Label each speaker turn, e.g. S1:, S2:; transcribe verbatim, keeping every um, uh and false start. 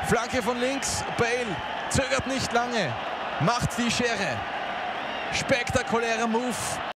S1: Flanke von links. Bale zögert nicht lange. Macht die Schere. Spektakulärer Move.